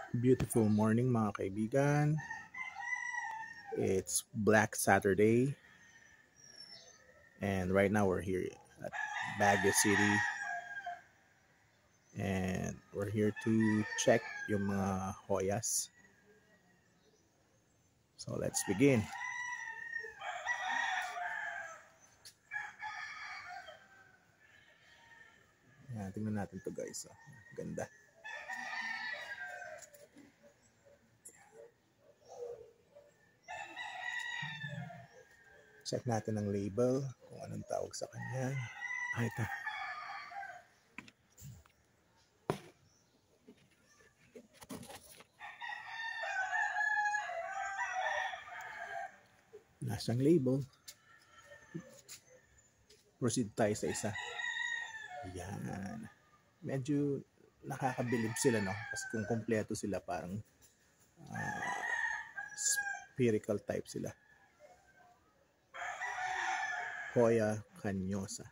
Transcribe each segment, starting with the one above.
Beautiful morning mga kaibigan. It's Black Saturday and right now we're here at Baguio City and we're here to check yung mga Hoyas. So let's begin. Yan, tingnan natin to guys. Ganda. Check natin ang label kung anong tawag sa kanya. Ito. Nasang label. Proceed tayo sa isa. Yan. Medyo nakakabilib sila, no? Kasi kung kompleto sila, parang spherical type sila. Hoya Canyosa.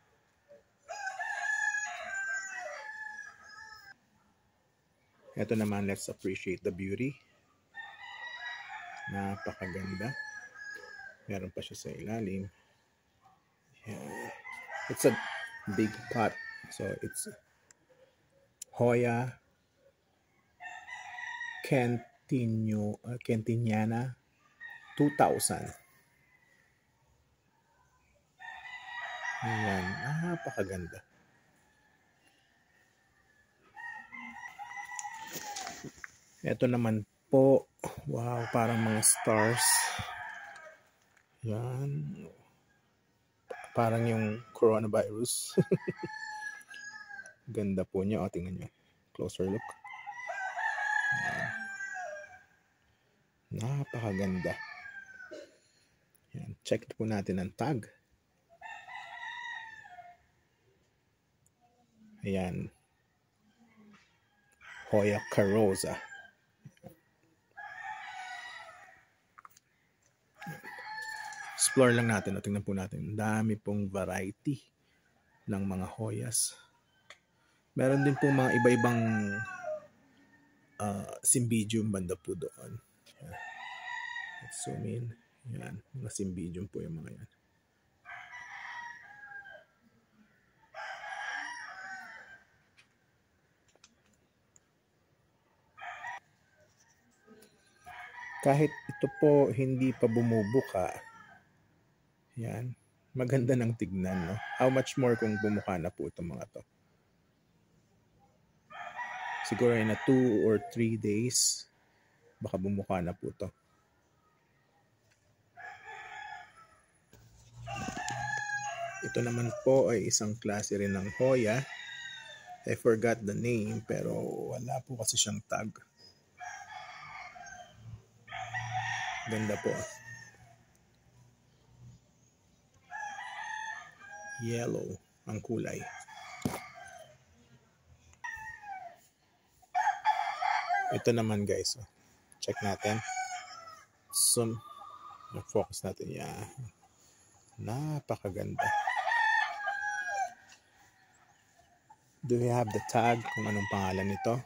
Ito naman, let's appreciate the beauty. Napakaganda. Meron pa siya sa ilalim. Yeah. It's a big pot. So it's Hoya Kentiniana 2000. Ayan. Napakaganda. Ito naman po. Wow, parang mga stars. Yan. Parang yung coronavirus. Ganda po niya. O, tingnan niyo. Closer look. Yan. Napakaganda. Yan. Check po natin ang tag. Ayan. Hoya Carosa. Explore lang natin. O, tingnan po natin. Dami pong variety ng mga Hoyas. Meron din po mga iba-ibang Cymbidium banda po doon. Yan. Let's zoom in. Yan. Mga Cymbidium po yung mga yan. Kahit ito po hindi pa bumubuka, yan, maganda ng tignan, no? How much more kung bumuka na po itong mga to. Siguro in a 2 or 3 days, baka bumuka na po to. Ito naman po ay isang klase rin ng Hoya. I forgot the name pero wala po kasi siyang tag. Ganda po. Yellow ang kulay. Ito naman guys. Check natin. Zoom. Focus natin. Yeah. Napakaganda. Do we have the tag kung anong pangalan nito?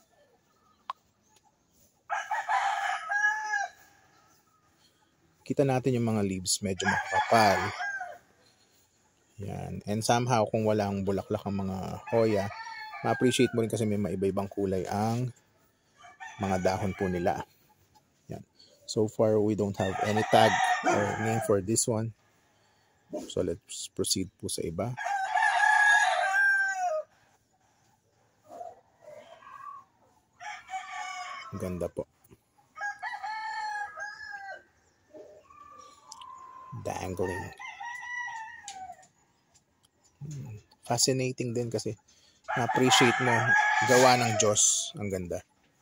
Kita natin yung mga leaves medyo makakapal. Yan. And somehow kung walang bulaklak ang mga Hoya, ma-appreciate mo rin kasi may maiba-ibang kulay ang mga dahon po nila. Yan. So far we don't have any tag or name for this one. So let's proceed po sa iba. Ganda po. Dangling. Fascinating din kasi na-appreciate mo gawa ng Diyos. Ang ganda.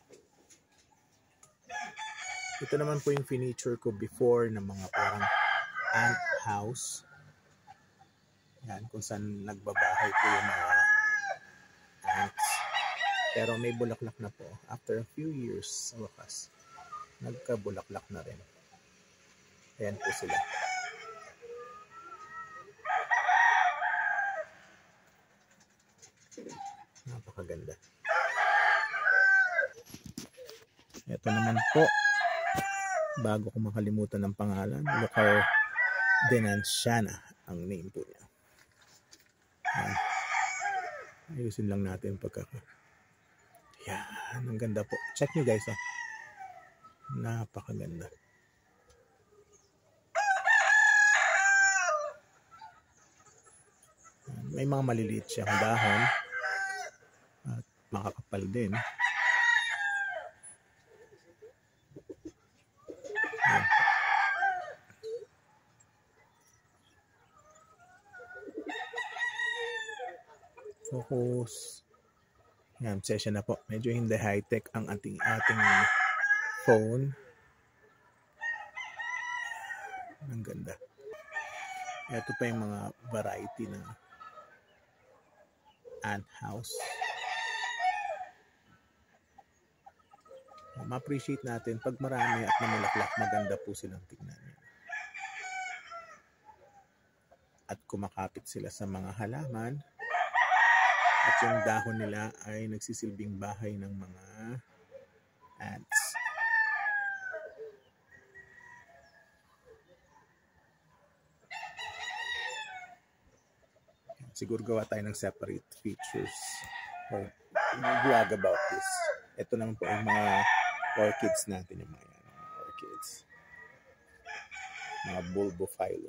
Ito naman po yung furniture ko before ng mga parang ant house. Yan, kung saan nagbabahay po yung mga ants. Pero may bulaklak na po. After a few years, sa wakas, nagka-bulaklak na rin. Ayan po sila. Napakaganda. Ito naman po, bago ko makalimutan ng pangalan, Lucar Denanciana ang name po niya. Yan. Ayusin lang natin pagkaka. Yan, ang ganda po. Check nyo guys, oh. Napakaganda. May mga maliliit siyang dahon at makakapal din. Yan. Focus. Yan, session na po. Medyo hindi high-tech ang ating phone. Ang ganda. Ito pa yung mga variety na ant house. Ma-appreciate natin pag marami at namulaklak, maganda po silang tingnan. At kumakapit sila sa mga halaman. At yung dahon nila ay nagsisilbing bahay ng mga ants. Siguro gawa tayo ng separate features or vlog about this. Ito naman po yung mga orchids natin, yung mga orchids. Mga bulbophyllum.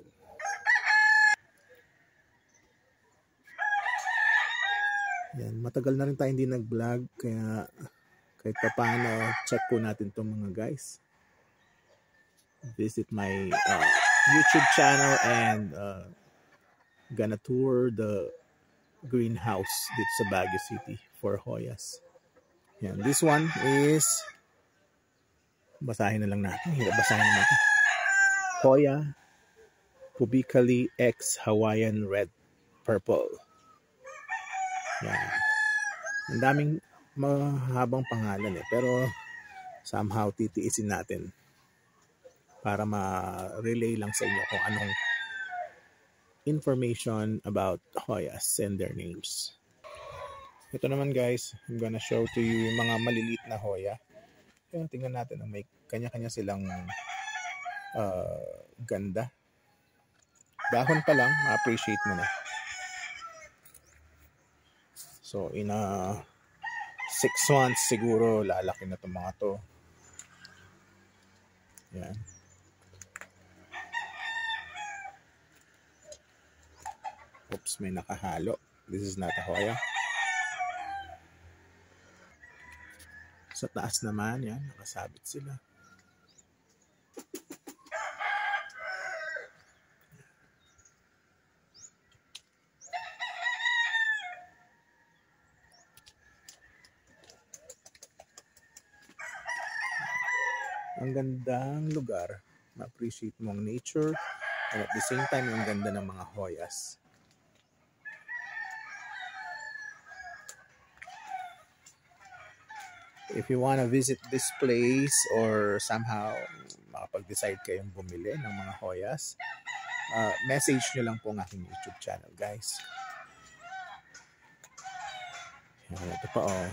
Yan, matagal na rin tayo hindi nag-vlog, kaya kahit pa paano, check po natin itong mga guys. Visit my YouTube channel and gonna tour the greenhouse dito sa Baguio City for Hoyas. Yan, this one is, basahin na lang natin. Basahin na natin. Hoya Pubically X Hawaiian Red Purple. Yan. Ang daming mahabang pangalan pero somehow titiisin natin para ma-relay lang sa inyo kung anong information about Hoyas and their names. Ito naman guys, I'm gonna show to you yung mga maliliit na Hoya. Kaya tingnan natin, may kanya-kanya silang ganda. Dahon pa lang, ma-appreciate mo na. So in 6 months siguro lalaki na itong mga to. Yan. Oops, may nakahalo. This is not a Hoya. Sa taas naman, yan, nakasabit sila. Ang gandang lugar. Ma-appreciate mo ang nature. And at the same time, ang ganda ng mga Hoyas. If you want to visit this place or somehow makapag-decide kayong bumili ng mga Hoyas, message nyo lang po ang aking YouTube channel, guys. Yan, ito pa oh.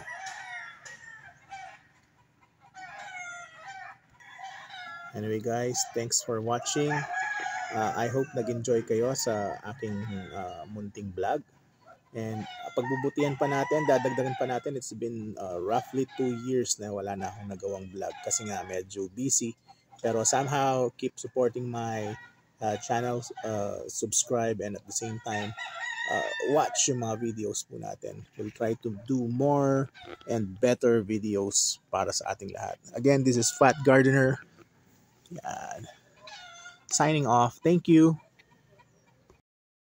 Anyway guys, thanks for watching. I hope nag-enjoy kayo sa aking munting vlog. And pagbubutihan pa natin, dadagdagan pa natin. It's been roughly 2 years na wala na akong nagawang vlog kasi nga medyo busy. Pero somehow keep supporting my channel, subscribe, and at the same time watch yung mga videos po natin. We'll try to do more and better videos para sa ating lahat. Again, this is Fat Gardener. Yan. Signing off. Thank you.